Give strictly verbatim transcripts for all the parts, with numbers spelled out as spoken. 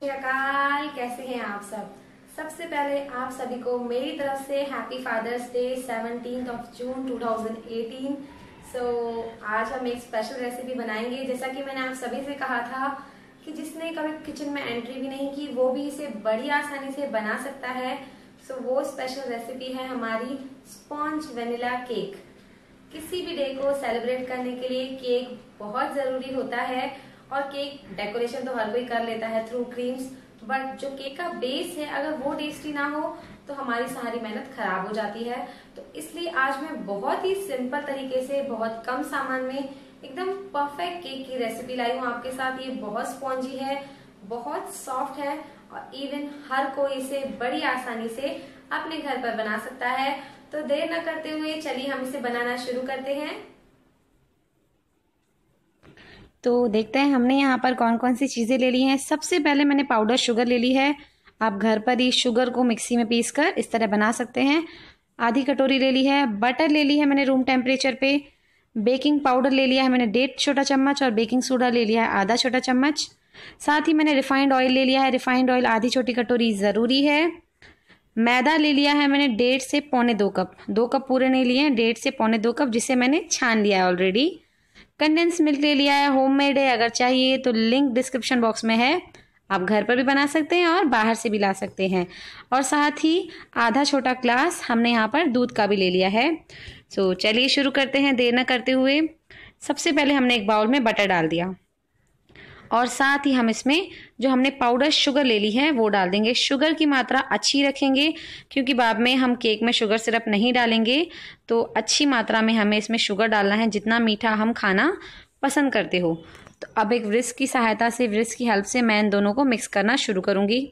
अकाल, कैसे हैं आप सब। सबसे पहले आप सभी को मेरी तरफ से happy father's day seventeenth of June two thousand eighteen. So आज हम एक स्पेशल रेसिपी बनाएंगे। जैसा कि मैंने आप सभी से कहा था कि जिसने कभी किचन में एंट्री भी नहीं की वो भी इसे बड़ी आसानी से बना सकता है। सो so, वो स्पेशल रेसिपी है हमारी स्पॉन्ज वेनिला केक। किसी भी डे को सेलिब्रेट करने के लिए केक बहुत जरूरी होता है और केक डेकोरेशन तो हर कोई कर लेता है थ्रू क्रीम्स, बट जो केक का बेस है अगर वो टेस्टी ना हो तो हमारी सारी मेहनत खराब हो जाती है। तो इसलिए आज मैं बहुत ही सिंपल तरीके से बहुत कम सामान में एकदम परफेक्ट केक की रेसिपी लाई हूँ आपके साथ। ये बहुत स्पॉन्जी है, बहुत सॉफ्ट है और इवन हर कोई इसे बड़ी आसानी से अपने घर पर बना सकता है। तो देर न करते हुए चलिए हम इसे बनाना शुरू करते हैं। तो देखते हैं हमने यहाँ पर कौन कौन सी चीज़ें ले ली हैं। सबसे पहले मैंने पाउडर शुगर ले ली है। आप घर पर ही शुगर को मिक्सी में पीस कर इस तरह बना सकते हैं। आधी कटोरी ले ली है। बटर ले ली है मैंने रूम टेम्परेचर पे। बेकिंग पाउडर ले लिया है मैंने डेढ़ छोटा चम्मच और बेकिंग सोडा ले लिया है आधा छोटा चम्मच। साथ ही मैंने रिफाइंड ऑयल ले लिया है। रिफाइंड ऑयल आधी छोटी कटोरी ज़रूरी है। मैदा ले लिया है मैंने डेढ़ से पौने दो कप। दो कप पूरे नहीं लिए हैं, डेढ़ से पौने दो कप, जिसे मैंने छान लिया है ऑलरेडी। कंडेंस मिल्क ले लिया है, होममेड है। अगर चाहिए तो लिंक डिस्क्रिप्शन बॉक्स में है, आप घर पर भी बना सकते हैं और बाहर से भी ला सकते हैं। और साथ ही आधा छोटा ग्लास हमने यहाँ पर दूध का भी ले लिया है। सो चलिए शुरू करते हैं देर न करते हुए। सबसे पहले हमने एक बाउल में बटर डाल दिया और साथ ही हम इसमें जो हमने पाउडर शुगर ले ली है वो डाल देंगे। शुगर की मात्रा अच्छी रखेंगे क्योंकि बाद में हम केक में शुगर सिरप नहीं डालेंगे, तो अच्छी मात्रा में हमें इसमें शुगर डालना है, जितना मीठा हम खाना पसंद करते हो। तो अब एक व्हिस्क की सहायता से, व्हिस्क की हेल्प से मैं इन दोनों को मिक्स करना शुरू करूँगी।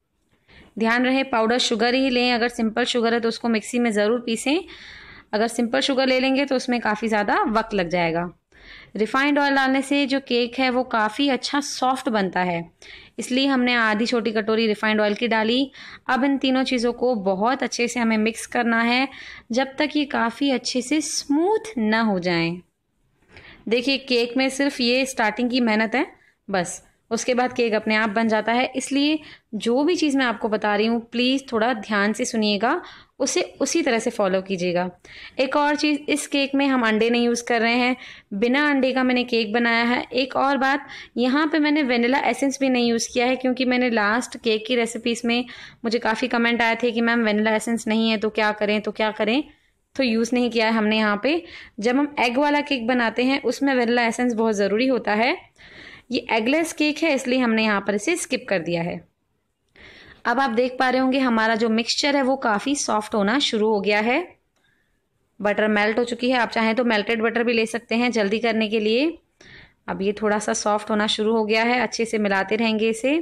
ध्यान रहे पाउडर शुगर ही लें, अगर सिंपल शुगर है तो उसको मिक्सी में ज़रूर पीसें। अगर सिंपल शुगर ले लेंगे तो उसमें काफ़ी ज़्यादा वक्त लग जाएगा। रिफाइंड ऑयल डालने से जो केक है वो काफ़ी अच्छा सॉफ्ट बनता है, इसलिए हमने आधी छोटी कटोरी रिफाइंड ऑयल की डाली। अब इन तीनों चीज़ों को बहुत अच्छे से हमें मिक्स करना है जब तक ये काफ़ी अच्छे से स्मूथ ना हो जाएं। देखिए केक में सिर्फ ये स्टार्टिंग की मेहनत है, बस उसके बाद केक अपने आप बन जाता है। इसलिए जो भी चीज़ मैं आपको बता रही हूँ प्लीज़ थोड़ा ध्यान से सुनिएगा, उसे उसी तरह से फॉलो कीजिएगा। एक और चीज़, इस केक में हम अंडे नहीं यूज़ कर रहे हैं, बिना अंडे का मैंने केक बनाया है। एक और बात, यहाँ पे मैंने वेनिला एसेंस भी नहीं यूज़ किया है क्योंकि मैंने लास्ट केक की रेसिपीज़ में मुझे काफ़ी कमेंट आए थे कि मैम वेनिला एसेंस नहीं है तो क्या करें तो क्या करें, तो यूज़ नहीं किया है हमने यहाँ पे। जब हम एग वाला केक बनाते हैं उसमें वेनिला एसेंस बहुत ज़रूरी होता है। ये एगलेस केक है इसलिए हमने यहाँ पर इसे स्किप कर दिया है। अब आप देख पा रहे होंगे हमारा जो मिक्सचर है वो काफ़ी सॉफ्ट होना शुरू हो गया है। बटर मेल्ट हो चुकी है, आप चाहें तो मेल्टेड बटर भी ले सकते हैं जल्दी करने के लिए। अब ये थोड़ा सा सॉफ्ट होना शुरू हो गया है, अच्छे से मिलाते रहेंगे इसे।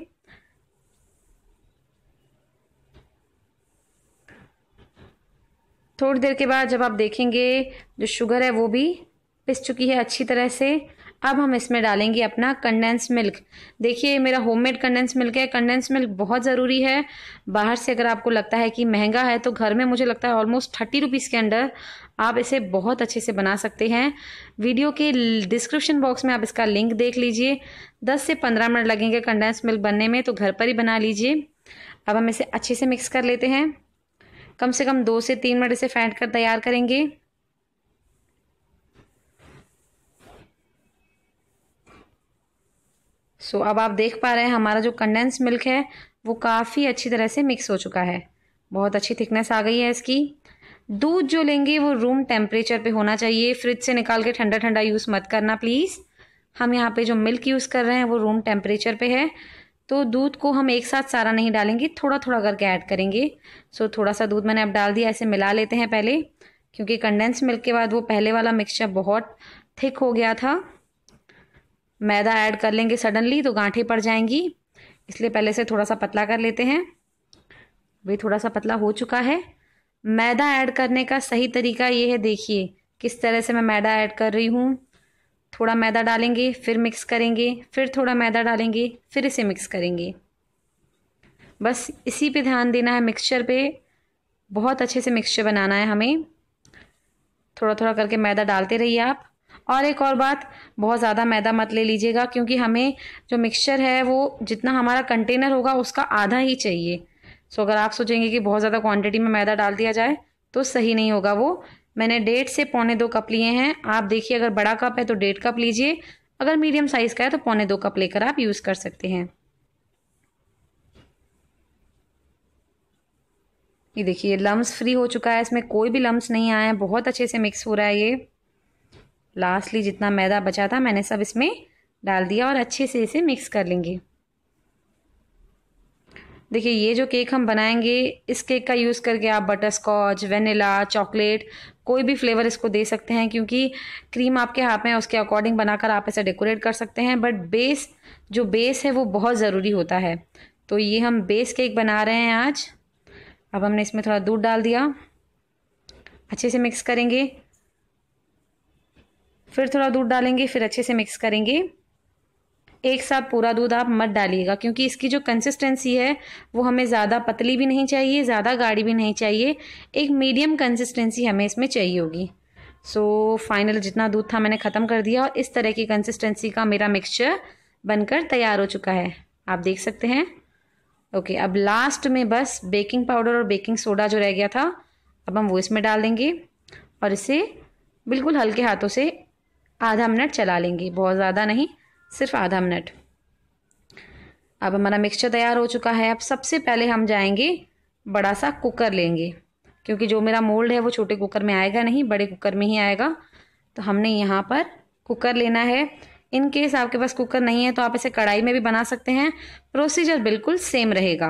थोड़ी देर के बाद जब आप देखेंगे जो शुगर है वो भी पिस चुकी है अच्छी तरह से। अब हम इसमें डालेंगे अपना कंडेंस मिल्क। देखिए मेरा होममेड कंडेंस मिल्क है। कंडेंस मिल्क बहुत ज़रूरी है। बाहर से अगर आपको लगता है कि महंगा है तो घर में मुझे लगता है ऑलमोस्ट थर्टी रुपीज़ के अंडर आप इसे बहुत अच्छे से बना सकते हैं। वीडियो के डिस्क्रिप्शन बॉक्स में आप इसका लिंक देख लीजिए। दस से पंद्रह मिनट लगेंगे कंडेंस मिल्क बनने में, तो घर पर ही बना लीजिए। अब हम इसे अच्छे से मिक्स कर लेते हैं। कम से कम दो से तीन मिनट इसे फेंट कर तैयार करेंगे। सो so, अब आप देख पा रहे हैं हमारा जो कंडेंस मिल्क है वो काफ़ी अच्छी तरह से मिक्स हो चुका है। बहुत अच्छी थिकनेस आ गई है इसकी। दूध जो लेंगे वो रूम टेम्परेचर पे होना चाहिए, फ्रिज से निकाल के ठंडा ठंडा यूज़ मत करना प्लीज़। हम यहाँ पे जो मिल्क यूज़ कर रहे हैं वो रूम टेम्परेचर पे है, तो दूध को हम एक साथ सारा नहीं डालेंगे, थोड़ा थोड़ा करके ऐड करेंगे। सो so, थोड़ा सा दूध मैंने अब डाल दिया। इसे मिला लेते हैं पहले, क्योंकि कंडेंस मिल्क के बाद वो पहले वाला मिक्सचर बहुत थिक हो गया था। मैदा ऐड कर लेंगे सडनली तो गांठें पड़ जाएंगी, इसलिए पहले से थोड़ा सा पतला कर लेते हैं। भी थोड़ा सा पतला हो चुका है। मैदा ऐड करने का सही तरीका ये है, देखिए किस तरह से मैं मैदा ऐड कर रही हूँ। थोड़ा मैदा डालेंगे, फिर मिक्स करेंगे, फिर थोड़ा मैदा डालेंगे, फिर इसे मिक्स करेंगे। बस इसी पे ध्यान देना है, मिक्सचर पे। बहुत अच्छे से मिक्सचर बनाना है हमें। थोड़ा थोड़ा करके मैदा डालते रहिए आप। और एक और बात, बहुत ज़्यादा मैदा मत ले लीजिएगा, क्योंकि हमें जो मिक्सचर है वो जितना हमारा कंटेनर होगा उसका आधा ही चाहिए। सो अगर आप सोचेंगे कि बहुत ज़्यादा क्वांटिटी में मैदा डाल दिया जाए तो सही नहीं होगा वो। मैंने डेढ़ से पौने दो कप लिए हैं। आप देखिए, अगर बड़ा कप है तो डेढ़ कप लीजिए, अगर मीडियम साइज़ का है तो पौने दो कप लेकर आप यूज़ कर सकते हैं। ये देखिए, लम्स फ्री हो चुका है, इसमें कोई भी लम्स नहीं आए हैं, बहुत अच्छे से मिक्स हो रहा है ये। लास्टली जितना मैदा बचा था मैंने सब इसमें डाल दिया और अच्छे से इसे मिक्स कर लेंगे। देखिए, ये जो केक हम बनाएंगे, इस केक का यूज़ करके आप बटर स्कॉच, वेनिला, चॉकलेट, कोई भी फ्लेवर इसको दे सकते हैं, क्योंकि क्रीम आपके हाथ में है, उसके अकॉर्डिंग बनाकर आप इसे डेकोरेट कर सकते हैं। बट बेस, जो बेस है वो बहुत ज़रूरी होता है। तो ये हम बेस केक बना रहे हैं आज। अब हमने इसमें थोड़ा दूध डाल दिया, अच्छे से मिक्स करेंगे, फिर थोड़ा दूध डालेंगे, फिर अच्छे से मिक्स करेंगे। एक साथ पूरा दूध आप मत डालिएगा, क्योंकि इसकी जो कंसिस्टेंसी है वो हमें ज़्यादा पतली भी नहीं चाहिए, ज़्यादा गाढ़ी भी नहीं चाहिए, एक मीडियम कंसिस्टेंसी हमें इसमें चाहिए होगी। सो फाइनल जितना दूध था मैंने ख़त्म कर दिया और इस तरह की कंसिस्टेंसी का मेरा मिक्सचर बनकर तैयार हो चुका है, आप देख सकते हैं। ओके, अब लास्ट में बस बेकिंग पाउडर और बेकिंग सोडा जो रह गया था, अब हम वो इसमें डाल देंगे और इसे बिल्कुल हल्के हाथों से आधा मिनट चला लेंगे, बहुत ज़्यादा नहीं, सिर्फ आधा मिनट। अब हमारा मिक्सचर तैयार हो चुका है। अब सबसे पहले हम जाएंगे, बड़ा सा कुकर लेंगे, क्योंकि जो मेरा मोल्ड है वो छोटे कुकर में आएगा नहीं, बड़े कुकर में ही आएगा। तो हमने यहाँ पर कुकर लेना है। इन केस आपके पास कुकर नहीं है तो आप इसे कढ़ाई में भी बना सकते हैं, प्रोसीजर बिल्कुल सेम रहेगा।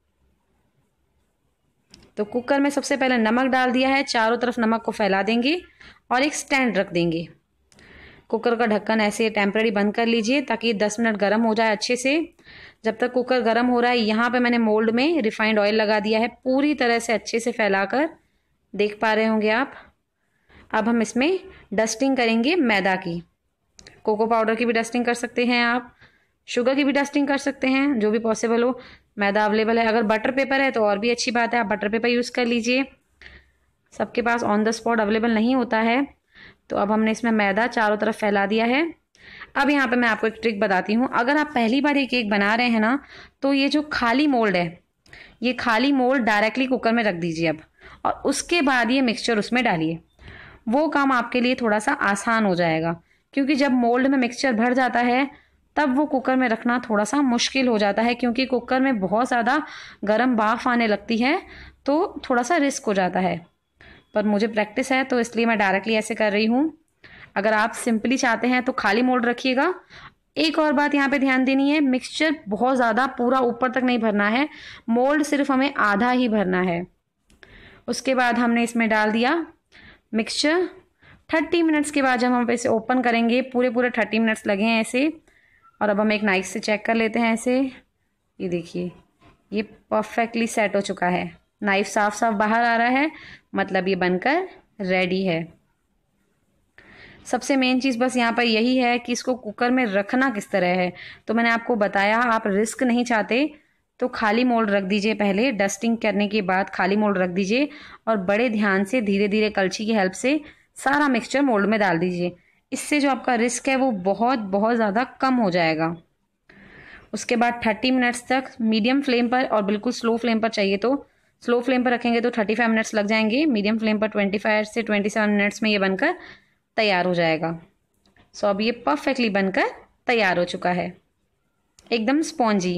तो कुकर में सबसे पहले नमक डाल दिया है, चारों तरफ नमक को फैला देंगे और एक स्टैंड रख देंगे। कुकर का ढक्कन ऐसे टेम्परेरी बंद कर लीजिए ताकि दस मिनट गर्म हो जाए अच्छे से। जब तक कुकर गर्म हो रहा है, यहाँ पे मैंने मोल्ड में रिफाइंड ऑयल लगा दिया है, पूरी तरह से अच्छे से फैलाकर, देख पा रहे होंगे आप। अब हम इसमें डस्टिंग करेंगे मैदा की। कोको पाउडर की भी डस्टिंग कर सकते हैं आप, शुगर की भी डस्टिंग कर सकते हैं, जो भी पॉसिबल हो। मैदा अवेलेबल है, अगर बटर पेपर है तो और भी अच्छी बात है, आप बटर पेपर यूज़ कर लीजिए। सबके पास ऑन द स्पॉट अवेलेबल नहीं होता है। तो अब हमने इसमें मैदा चारों तरफ फैला दिया है। अब यहाँ पे मैं आपको एक ट्रिक बताती हूँ। अगर आप पहली बार ये केक बना रहे हैं ना, तो ये जो खाली मोल्ड है, ये खाली मोल्ड डायरेक्टली कुकर में रख दीजिए अब, और उसके बाद ये मिक्सचर उसमें डालिए। वो काम आपके लिए थोड़ा सा आसान हो जाएगा, क्योंकि जब मोल्ड में मिक्सचर भर जाता है तब वो कुकर में रखना थोड़ा सा मुश्किल हो जाता है, क्योंकि कुकर में बहुत ज़्यादा गर्म भाप आने लगती है, तो थोड़ा सा रिस्क हो जाता है। पर मुझे प्रैक्टिस है तो इसलिए मैं डायरेक्टली ऐसे कर रही हूँ। अगर आप सिंपली चाहते हैं तो खाली मोल्ड रखिएगा। एक और बात यहाँ पे ध्यान देनी है, मिक्सचर बहुत ज़्यादा पूरा ऊपर तक नहीं भरना है, मोल्ड सिर्फ हमें आधा ही भरना है। उसके बाद हमने इसमें डाल दिया मिक्सचर। थर्टी मिनट्स के बाद जब हम इसे ओपन करेंगे, पूरे पूरे थर्टी मिनट्स लगे हैं ऐसे, और अब हम एक नाइफ से चेक कर लेते हैं ऐसे। ये देखिए, ये परफेक्टली सेट हो चुका है, नाइफ साफ साफ बाहर आ रहा है, मतलब ये बनकर रेडी है। सबसे मेन चीज़ बस यहाँ पर यही है कि इसको कुकर में रखना किस तरह है। तो मैंने आपको बताया, आप रिस्क नहीं चाहते तो खाली मोल्ड रख दीजिए, पहले डस्टिंग करने के बाद खाली मोल्ड रख दीजिए, और बड़े ध्यान से धीरे धीरे कलछी की हेल्प से सारा मिक्सचर मोल्ड में डाल दीजिए। इससे जो आपका रिस्क है वो बहुत बहुत ज़्यादा कम हो जाएगा। उसके बाद थर्टी मिनट्स तक मीडियम फ्लेम पर, और बिल्कुल स्लो फ्लेम पर चाहिए तो स्लो फ्लेम पर रखेंगे तो थर्टी फाइव मिनट्स लग जाएंगे, मीडियम फ्लेम पर ट्वेंटी फाइव से ट्वेंटी सेवन मिनट्स में ये बनकर तैयार हो जाएगा। सो अब ये परफेक्टली बनकर तैयार हो चुका है, एकदम स्पॉन्जी।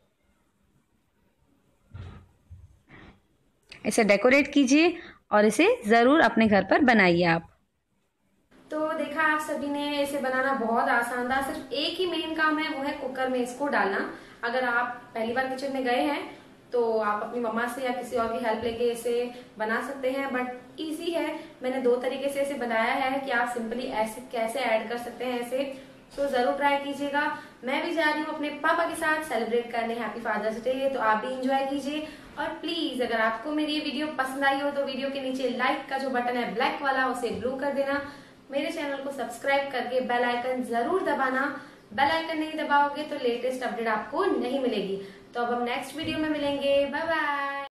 इसे डेकोरेट कीजिए और इसे ज़रूर अपने घर पर बनाइए आप। तो देखा आप सभी ने, इसे बनाना बहुत आसान था, सिर्फ एक ही मेन काम है, वो है कुकर में इसको डालना। अगर आप पहली बार किचन में गए हैं तो आप अपनी मम्मा से या किसी और की हेल्प लेके इसे बना सकते हैं, बट इजी है। मैंने दो तरीके से इसे बनाया है कि आप सिंपली ऐसे कैसे ऐड कर सकते हैं इसे, सो जरूर ट्राई कीजिएगा। मैं भी जा रही हूँ अपने पापा के साथ सेलिब्रेट करने हैप्पी फादर्स डे, तो आप भी इंजॉय कीजिए। और प्लीज अगर आपको मेरी ये वीडियो पसंद आई हो तो वीडियो के नीचे लाइक का जो बटन है ब्लैक वाला, उसे ब्लू कर देना। मेरे चैनल को सब्सक्राइब करके बेल आइकन जरूर दबाना। बेल आइकन नहीं दबाओगे तो लेटेस्ट अपडेट आपको नहीं मिलेगी। तो अब हम नेक्स्ट वीडियो में मिलेंगे, बाय बाय।